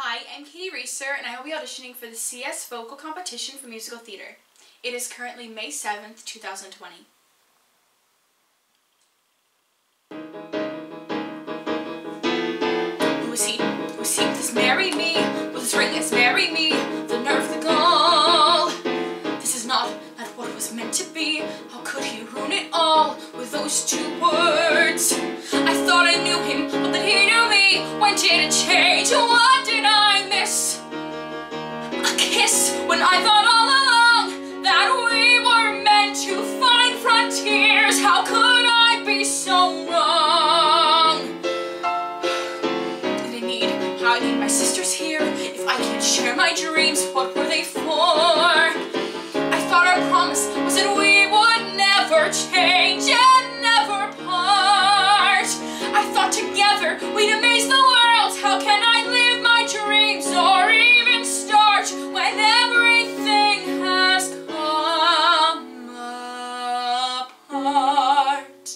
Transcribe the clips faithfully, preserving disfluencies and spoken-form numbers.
Hi, I'm Katie Reeser, and I will be auditioning for the C S Vocal Competition for Musical Theatre. It is currently May seventh, two thousand twenty. Who is he? Who is he with his marry me? With his ring, it's marry me. The nerve, the gall. This is not, not what was meant to be. How could he ruin it all with those two words? I thought I knew him, but then he knew me. When did it change? What did I miss? A kiss when I thought all along that we were meant to find frontiers. How could I be so wrong? Did I need, how I need my sisters here? If I can't share my dreams, what were they for? I thought our promise was that we would never change and never part. I thought together we'd amaze the world. How can I live my dreams or even start when everything has come apart?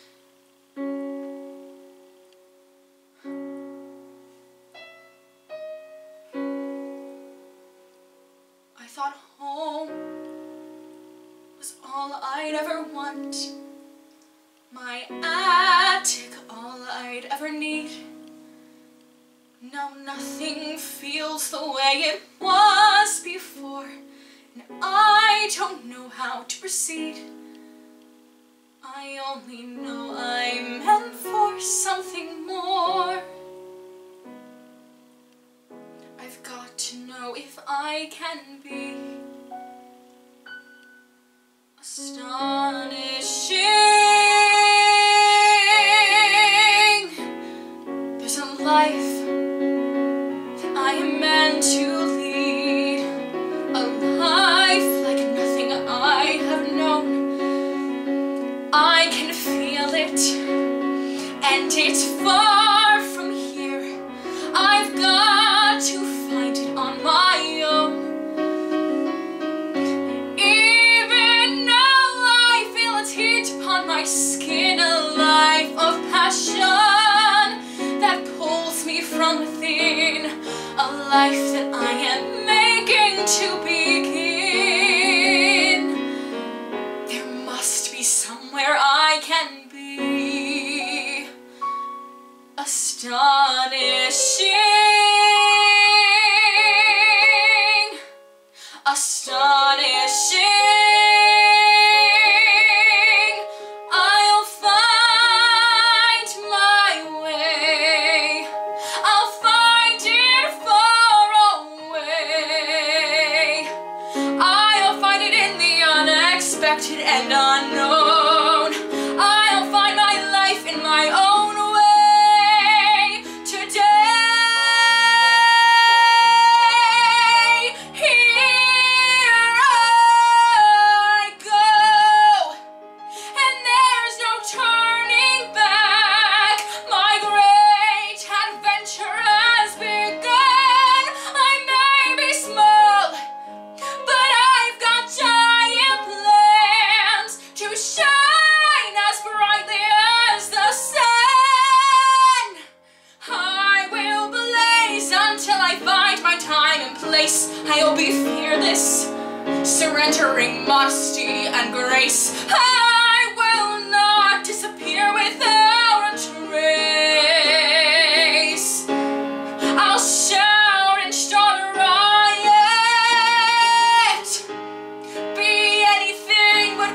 I thought home was all I'd ever want, my attic all I'd ever need. Now nothing feels the way it was before, and I don't know how to proceed. I only know I'm meant for something more. I've got to know if I can be astonishing. There's a life I am meant to lead, a life like nothing I have known. I can feel it, and it's far from here. I've got to find it on my own. Even now I feel its heat upon my skin, a life of passion that pulls me from within, a life that I am making to begin. There must be somewhere I can be astonishing, astonishing. I'll find my way. I'll find it far away. I'll find it in the unexpected and unknown. I'll find my life in my own way today. Here I go, and there's no turning back. My great adventure has begun. I may be small, but I've got giant plans to shine as brightly as the sun. I will blaze until I find my time and place. I'll be fearless, surrendering modesty and grace. I will not disappear without a trace. I'll shout and start a riot, be anything but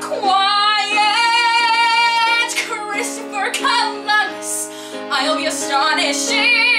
quiet. Christopher Columbus, I'll be astonishing.